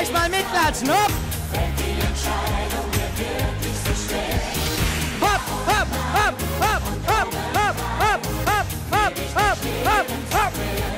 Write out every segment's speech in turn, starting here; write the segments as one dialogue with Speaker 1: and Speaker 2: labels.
Speaker 1: gleich mal mitklatschen, hopp!
Speaker 2: Fällt die Entscheidung mir wirklich so schwer?
Speaker 1: Hopp, hopp, hopp, hopp, hopp, hopp, hopp, hopp, hopp, hopp, hopp, hopp.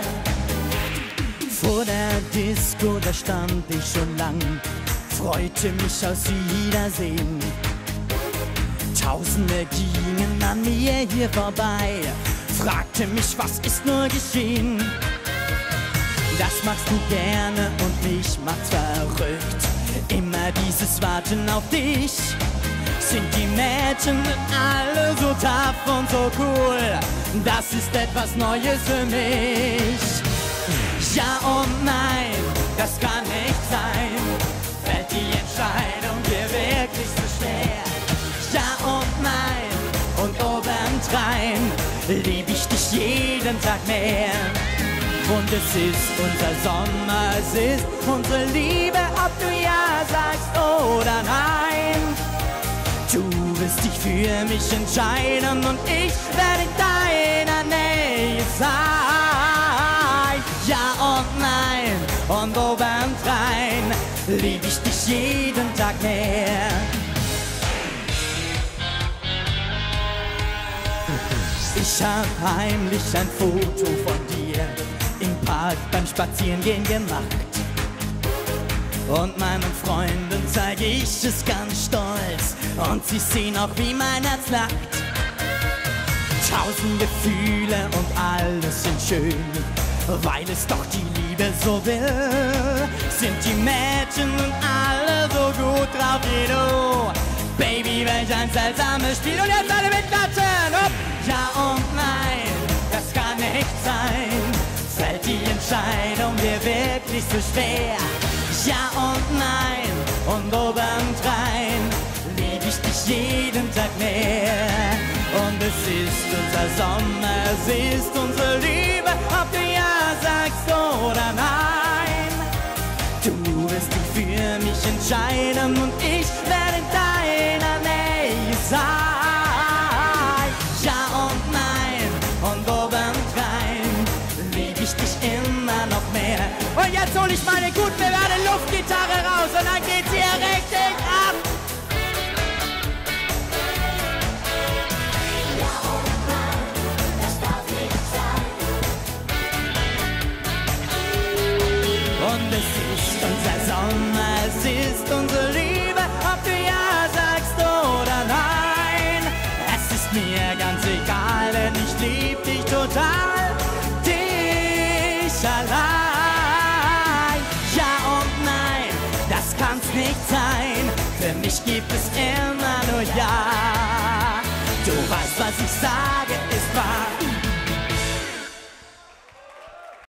Speaker 1: Vor der Disco, da stand ich schon lang, freute mich aufs Wiedersehen. Tausende gingen an mir hier vorbei, fragte mich, was ist nur geschehen? Das machst du gerne und mich macht's verrückt. Immer dieses Warten auf dich. Sind die Mädchen alle so tough und so cool? Das ist etwas Neues für mich. Ja und nein, das kann nicht sein. Fällt die Entscheidung dir wirklich so schwer? Ja und nein, und obendrein lieb ich dich jeden Tag mehr. Und es ist unser Sommer, es ist unsere Liebe, ob du ja sagst oder nein. Du wirst dich für mich entscheiden und ich werde in deiner Nähe sein. Ja und nein, und obendrein lieb ich dich jeden Tag mehr. Ich hab heimlich ein Foto von dir im Park beim Spazierengehen gemacht. Und meinen Freunden zeige ich es ganz stolz und sie sehen auch, wie mein Herz lacht. Tausend Gefühle und alles sind schön, weil es doch die Liebe so will. Sind die Mädchen und alle so gut drauf wie du? Baby, welch ein seltsames Spiel. Und jetzt alle mitklatschen! Hopp! Ja und nein, das kann nicht sein. Fällt die Entscheidung dir wirklich so schwer? Ja und nein, und obendrein lieb ich dich jeden Tag mehr. Und es ist unser Sommer, es ist unsere Liebe, ob du ja sagst oder nein. Du wirst dich für mich entscheiden und ich werde in deiner Nähe sein. Ja und nein, und obendrein lieb ich dich immer noch mehr. Und jetzt hol ich meine gut bewährte Luftgitarre raus und dann geht's hier richtig ab.
Speaker 2: Ja und nein, das darf nicht sein.
Speaker 1: Und es ist unser Sommer, es ist unsere Liebe, ob du ja sagst oder nein. Es ist mir ganz egal, denn ich lieb dich total, dich allein. Ja und nein, das kann's nicht sein, für mich gibt es immer nur ja. Du weißt, was ich sage,